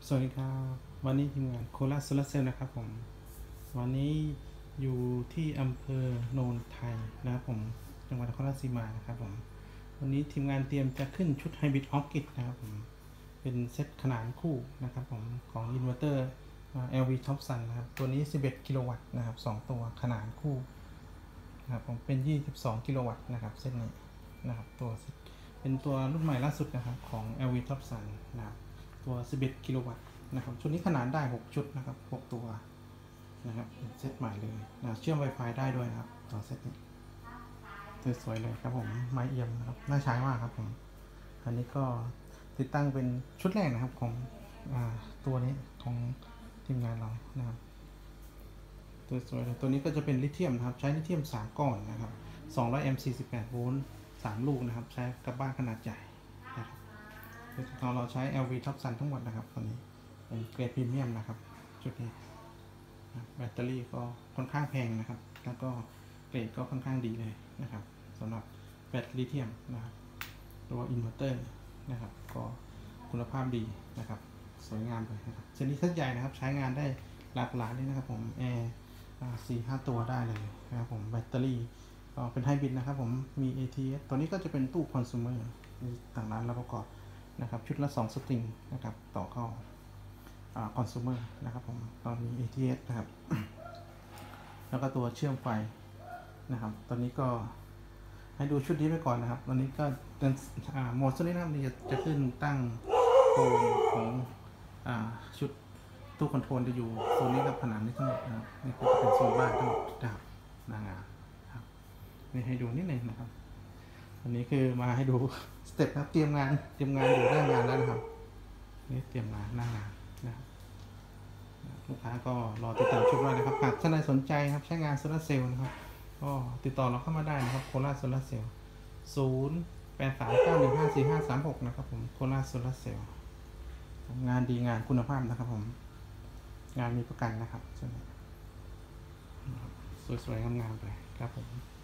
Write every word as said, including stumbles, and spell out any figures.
สวัสดีครับวันนี้ทีมงานโคราชโซลาร์เซลล์นะครับผมวันนี้อยู่ที่อำเภอโนนไทยนะครับผมจังหวัดนครราชสีมานะครับผมวันนี้ทีมงานเตรียมจะขึ้นชุดไฮบริดออร์คิดนะครับผมเป็นเซตขนานคู่นะครับผมของอินเวอร์เตอร์ แอล วี Topsun นะครับตัวนี้สิบเอ็ดกิโลวัตต์นะครับสองตัวขนานคู่นะครับผมเป็นยี่สิบสองกิโลวัตต์นะครับเซตนี้นะครับตัวเป็นตัวรุ่นใหม่ล่าสุดนะครับของ แอล วี Topsun นะครับตัวสิบเอ็ดกิโลวัตต์นะครับชุดนี้ขนาดได้หกชุดนะครับหกตัวนะครับเซตใหม่เลยนะเชื่อม Wi-Fi ได้ด้วยนะครับตัวเซตนี้สวยๆเลยครับผมไม้เอี่ยมนะครับน่าใช้มากครับผมอันนี้ก็ติดตั้งเป็นชุดแรกนะครับของอ่าตัวนี้ของทีมงานเรานะครับตัวสวยเลยตัวนี้ก็จะเป็นลิเธียมนะครับใช้ลิเธียมสามก้อนนะครับสองร้อยแอมป์ สี่สิบแปดโวลต์สามลูกนะครับใช้กับบ้านขนาดใหญ่นะครับเราเราใช้ แอล วี Topsun ทั้งหมดนะครับตอนนี้เป็นเกรดพรีเมียมนะครับชุดนี้แบตเตอรี่ก็ค่อนข้างแพงนะครับแล้วก็เกรดก็ค่อนข้างดีเลยนะครับสำหรับแบตลิเธียมนะครับตัวอินเวอร์เตอร์นะครับก็คุณภาพดีนะครับสวยงามเลยนะครับชนิดเซตใหญ่นะครับใช้งานได้หลากหลายเลยนะครับผมแอร์สี่ห้าตัวได้เลยนะครับผมแบตเตอรี่ก็เป็นไฮบริดนะครับผมมี เอ ที เอส ตัวนี้ก็จะเป็นตู้คอน sumer ต่างร้านเราประกอบนะครับชุดละสองสตริงนะครับต่อเข้าคอน sumer นะครับผมตอนนี้ เอ ที เอส นะครับ แล้วก็ตัวเชื่อมไฟนะครับตอนนี้ก็ให้ดูชุดนี้ไปก่อนนะครับตอนนี้ก็เป็นโหมดตัวนี้นะครับจะจะขึ้นตั้งโครงของชุดตู้คอนโทรลจะอยู่โซนนี้กับผนังนี้ทั้งหมดนะครับนี่ก็จะเป็นโซนบ้านทั้งหมดนะครับหน้างานครับนี่ให้ดูนิดนึงนะครับอันนี้คือมาให้ดูสเต็ปนะเตรียมงานเตรียมงานอยู่หน้างานแล้วนะครับนี่เตรียมงานหน้างานนะครับลูกค้าก็รอติดตามชุดไว้นะครับหากท่านใดสนใจครับใช้งานโซลาร์เซลล์นะครับก็ติดต่อเราเข้ามาได้นะครับโคราชโซลาร์เซลล์ศูนย์ แปด สาม เก้า หนึ่ง ห้า สี่ ห้า สาม หกนะครับผมโคราชโซลาร์เซลล์งานดีงานคุณภาพนะครับผมงานมีประกันนะครับสวยๆงามๆไปครับผม